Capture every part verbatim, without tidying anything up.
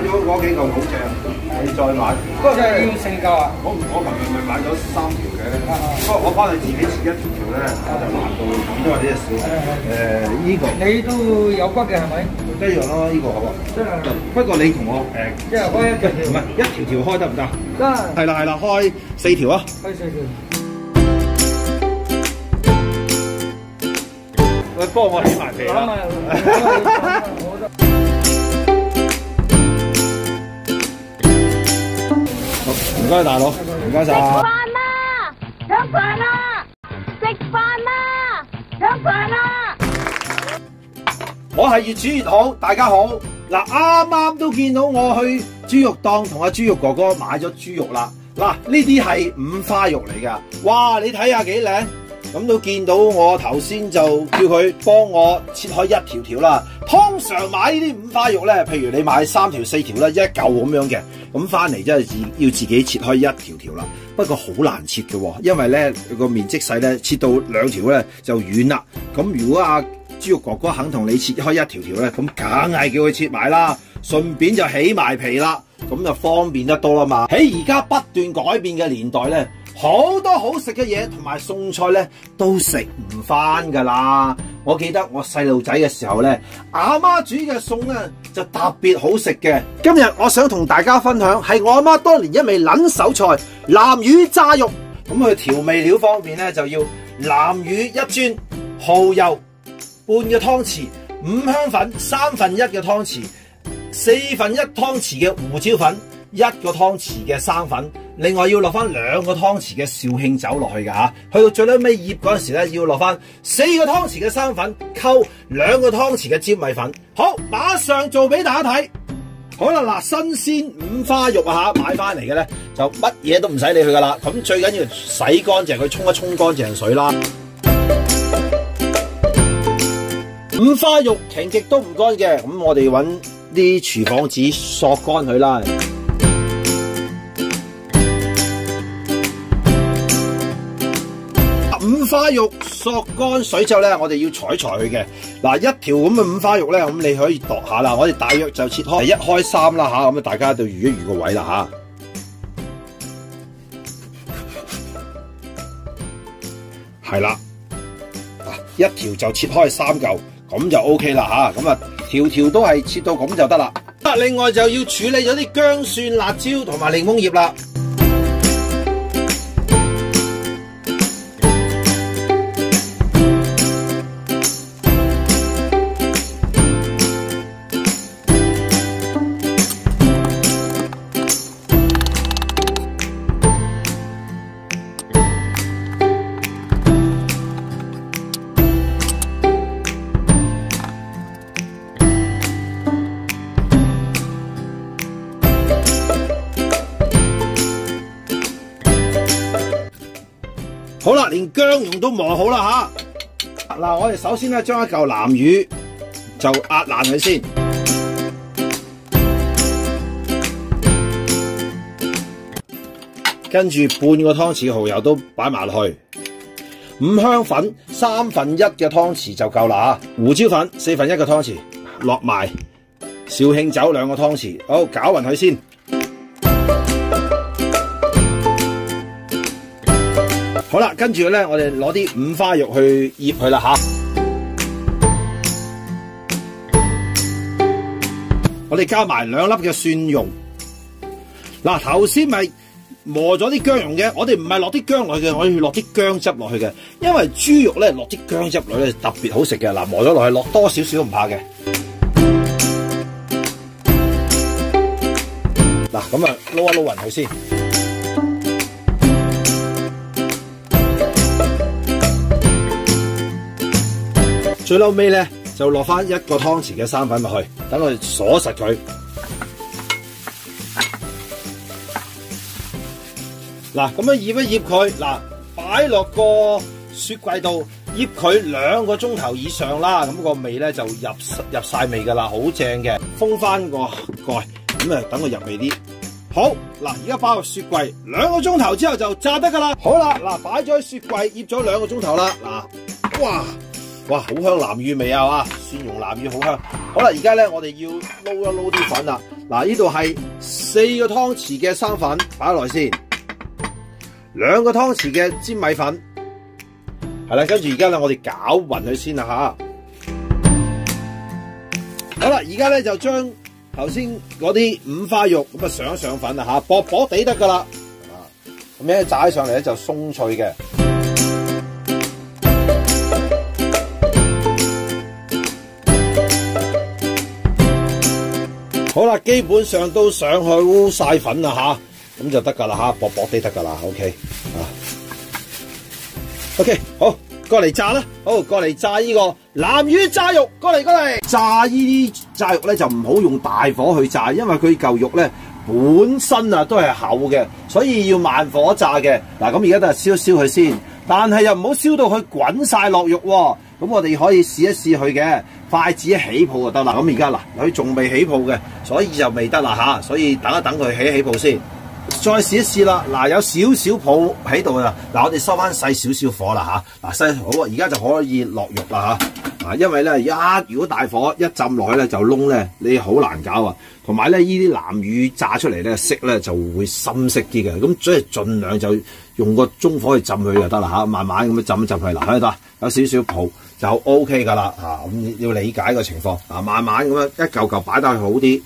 咗嗰幾嚿好正，你再買。不過即係要四嚿啊！ 我我琴日咪買咗三條嘅，不過我翻去自己切一條條咧，我就難到咁多啲少。誒依個你都有骨嘅係咪？ 一樣咯，呢個好啊。 真係。 不過你同我誒， 即係開一條條， 唔係一條條開得唔得？ 得。 係啦係啦，開四條啊！ 開四條。 喂，幫我起埋皮啦！唔該大佬，唔該晒。 食飯啦！搶飯啦！食飯啦！搶飯啦！ 我係越煮越好，大家好。嗱，啱啱都見到我去豬肉檔同阿豬肉哥哥買咗豬肉啦。嗱，呢啲係五花肉嚟㗎。哇，你睇下幾靚！咁都見到我頭先就叫佢幫我切開一條條啦。通常買呢啲五花肉咧，譬如你買三條四條啦，一嚿咁樣嘅，咁翻嚟真係要自己切開一條條啦。不過好難切嘅喎，因為咧個面積細咧，切到兩條咧就軟啦。咁如果阿豬肉哥哥肯同你切開一條條咧，咁梗係叫佢切埋啦，順便就起埋皮啦，咁就方便得多啦嘛。喺而家不斷改變嘅年代咧，好多好食嘅嘢同埋餸菜咧都食唔翻噶啦！我記得我細路仔嘅時候咧，阿媽煮嘅餸咧就特別好食嘅。今日我想同大家分享係我阿媽當年一味撚手菜南乳炸肉。咁佢調味料方面咧就要南乳一磚，蠔油半個湯匙，五香粉三分一嘅湯匙，四分一湯匙嘅胡椒粉，一個湯匙嘅生粉。另外要落翻兩個湯匙嘅紹興酒落去㗎嚇，去到最尾尾醃嗰陣時咧，要落翻四個湯匙嘅生粉，溝兩個湯匙嘅尖米粉。好，馬上做俾大家睇。好啦，嗱，新鮮五花肉啊嚇，買翻嚟嘅咧就乜嘢都唔使理佢㗎啦。咁最緊要洗乾淨佢，沖一沖乾淨水啦。五花肉擎極都唔乾嘅，咁我哋揾啲廚房紙索乾佢啦。五花肉索乾水之後咧，我哋要裁裁佢嘅。嗱，一條咁嘅五花肉咧，咁你可以度下啦。我哋大約就切開一開三啦吓，咁啊大家就預一預個位啦吓。係啦，一條就切開三嚿，咁就 O K 啦吓。咁啊，條條都係切到咁就得啦。啊，另外就要處理咗啲薑蒜辣椒同埋檸檬葉啦。好啦，連薑蓉都磨好啦吓。嗱，我哋首先咧將一嚿南乳就壓爛佢先，跟住半個湯匙嘅蠔油都擺埋落去，五香粉三分一嘅湯匙就夠啦吓，胡椒粉四分一個湯匙落埋，紹興酒兩個湯匙，好攪勻佢先。好啦，跟住咧，我哋攞啲五花肉去醃佢啦吓。我哋加埋兩粒嘅蒜蓉。嗱，頭先咪磨咗啲薑蓉嘅，我哋唔係落啲薑落去嘅，我要落啲薑汁落去嘅。因為豬肉咧落啲薑汁落去咧特別好食嘅。嗱，磨咗落去，落多少少都唔怕嘅。嗱，咁啊撈一撈勻佢先。最嬲尾咧就落翻一個湯匙嘅生粉落去，等我哋鎖實佢。嗱，咁樣醃一醃佢，嗱，擺落個雪櫃度醃佢兩個鐘頭以上啦，咁個味咧就入入晒味噶啦，好正嘅。封翻個蓋，咁啊等佢入味啲。好，嗱，而家擺落雪櫃兩個鐘頭之後就炸得噶啦。好啦，嗱，擺咗喺雪櫃醃咗兩個鐘頭啦，嗱，哇！哇，好香南乳味啊！哇，蒜蓉南乳好香。 好啦，而家咧我哋要撈一撈啲粉啦。嗱，呢度係四個湯匙嘅生粉擺落嚟先，兩個湯匙嘅粘米粉，係啦，跟住而家咧我哋攪勻佢先啦吓。好啦，而家咧就將頭先嗰啲五花肉咁啊上一上粉啦吓，薄薄地得噶啦，咁樣炸起上嚟咧就鬆脆嘅。好啦，基本上都上去烏晒粉啦吓，咁就得噶啦吓，薄薄地得噶啦 ，OK 啊 ，OK 好，過嚟炸啦，好過嚟炸呢個南乳炸肉，過嚟過嚟，炸呢啲炸肉咧就唔好用大火去炸，因為佢嚿肉咧本身啊都係厚嘅，所以要慢火炸嘅。嗱，咁而家都係燒燒佢先，但係又唔好燒到佢滾晒落肉喎。咁我哋可以試一試佢嘅，筷子起泡就得啦。咁而家嗱，佢仲未起泡嘅，所以就未得啦吓。所以等一等佢起起泡先，再試一試啦。嗱，有少少泡喺度啦。嗱，我哋收翻細少少火啦吓。嗱，細好啊，而家就可以落肉啦吓。啊，因為咧一如果大火一浸落去咧就燶咧，你好難搞啊。同埋咧呢啲南乳炸出嚟咧色咧就會深色啲嘅。咁所以盡量就用個中火去浸佢就得啦吓，慢慢咁樣浸一浸佢。嗱，喺度有少少泡就 O K 噶啦，啊咁要理解個情況，啊慢慢咁樣一嚿嚿擺得去好啲。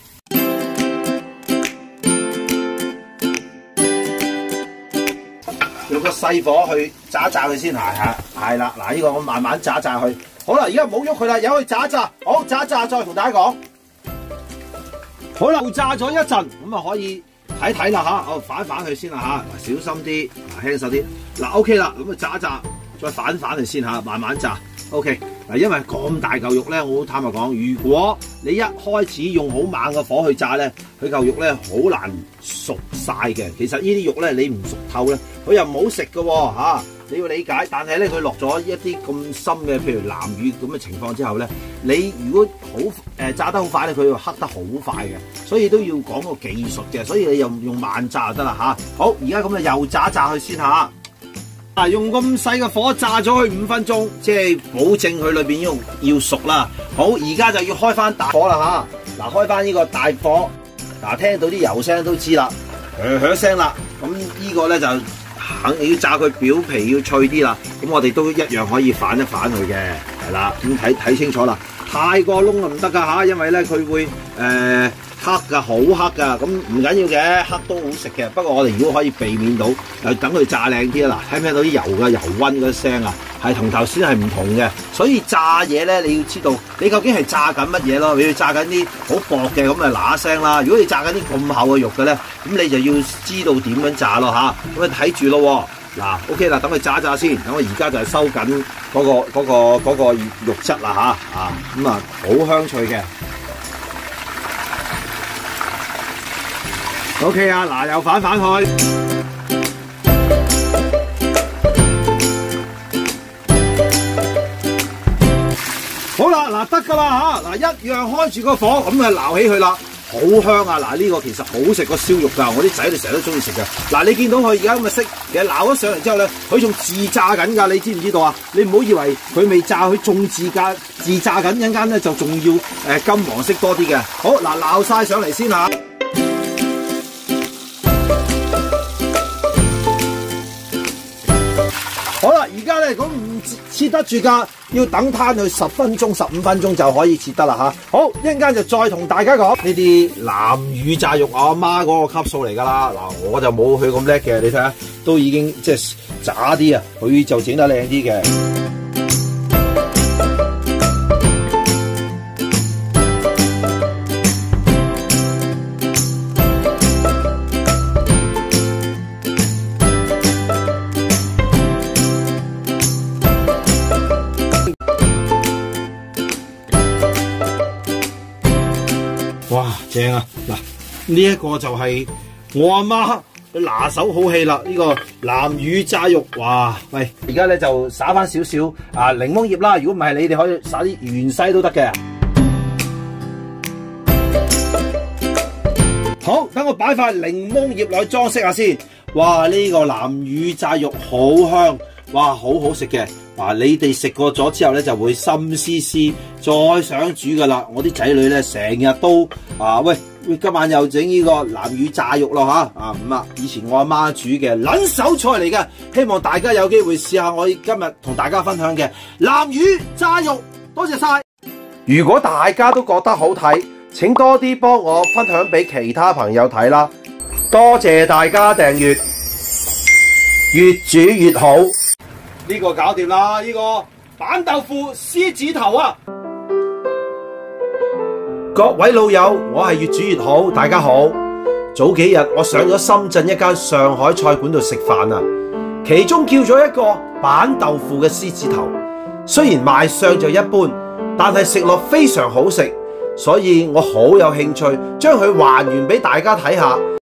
用個細火去炸一炸佢先，係係係啦，嗱呢個我慢慢炸一炸佢。好啦，而家唔好喐佢啦，由佢炸一炸，好炸一炸再同大家講。好啦，炸咗一陣，咁啊可以睇睇啦吓，哦反一反佢先啦吓，小心啲，嗱輕手啲，嗱 O K 啦，咁啊炸一炸。再反反佢先嚇，慢慢炸。OK 嗱，因為咁大嚿肉咧，我好坦白講，如果你一開始用好猛嘅火去炸咧，佢嚿肉咧好難熟晒嘅。其實呢啲肉咧，你唔熟透咧，佢又唔好食嘅喎嚇。你要理解，但係咧佢落咗一啲咁深嘅，譬如南乳咁嘅情況之後咧，你如果好誒、呃、炸得好快咧，佢會黑得好快嘅，所以都要講個技術嘅。所以你又用慢炸就得啦嚇。好，而家咁啊又炸一炸佢先嚇。嗱，用咁細嘅火炸咗佢五分鐘，即係保證佢裏邊要要熟啦。好，而家就要開翻大火啦吓。嗱，開翻呢個大火，嗱聽到啲油聲都知啦，響響聲啦。咁呢個咧就肯定要炸佢表皮要脆啲啦。咁我哋都一樣可以反一反佢嘅，係啦。咁睇睇清楚啦，太過燶就唔得噶吓，因為咧佢會誒。呃黑噶，好黑噶，咁唔緊要嘅，黑都好食嘅。不過我哋如果可以避免到，誒等佢炸靚啲啦。嗱，聽唔聽到啲油嘅油溫嗰聲啊？係同頭先係唔同嘅。所以炸嘢咧，你要知道你究竟係炸緊乜嘢咯？你要炸緊啲好薄嘅，咁啊嗱一聲啦。如果你炸緊啲咁厚嘅肉嘅咧，咁你就要知道點樣炸咯吓。咁啊睇住咯。嗱 ，OK 啦，等佢炸一炸先。等我而家就係收緊嗰個嗰個嗰個肉質啦吓，啊咁啊好香脆嘅。O K 啊，嗱又反反去，好啦，嗱得噶啦吓，嗱一樣開住個火，咁啊撈起佢啦，好香啊！嗱呢個其實好食過燒肉噶，我啲仔哋成日都中意食嘅。嗱你見到佢而家咁嘅色，其實撈咗上嚟之後咧，佢仲自炸緊噶，你知唔知道啊？你唔好以為佢未炸，佢仲自炸自炸緊，一陣間咧就仲要誒金黃色多啲嘅。好嗱，撈晒上嚟先吓。好啦，而家咧咁唔切得住㗎，要等攤佢十分鐘、十五分鐘就可以切得啦吓。好，一陣間就再同大家講呢啲南乳炸肉，我阿媽嗰個級數嚟㗎啦。嗱，我就冇佢咁叻嘅，你睇下都已經即係渣啲啊，佢就整得靚啲嘅。哇，正啊！嗱，呢一個就係我阿媽嘅拿手好戲啦，呢個南乳炸肉。哇，喂，而家咧就灑翻少少啊檸檬葉啦，如果唔係你哋可以灑啲芫茜都得嘅。好，等我擺塊檸檬葉落去裝飾下先。哇，呢個南乳炸肉好香，哇，好好食嘅。 啊，你哋食過咗之後咧，就會心思思再想煮噶啦。我啲仔女咧成日都啊，喂，今晚又整呢個南乳炸肉咯吓，啊咁啊，以前我阿媽煮嘅撚手菜嚟嘅，希望大家有機會試下我今日同大家分享嘅南乳炸肉。多謝晒！如果大家都覺得好睇，請多啲幫我分享俾其他朋友睇啦。多謝大家訂閱，越煮越好。呢個搞掂啦！呢、這個板豆腐獅子頭啊！各位老友，我係越煮越好，大家好。早幾日我上咗深圳一間上海菜館度食飯啊，其中叫咗一個板豆腐嘅獅子頭，雖然賣相就一般，但係食落非常好食，所以我好有興趣將佢還原俾大家睇下。